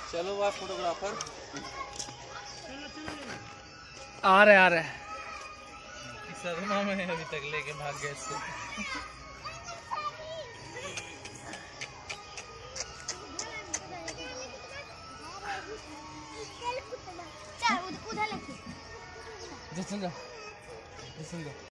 चलो वाह फोटोग्राफर आ रहे सदमा में अभी तक लेके भाग गए इसको। उधर चल जा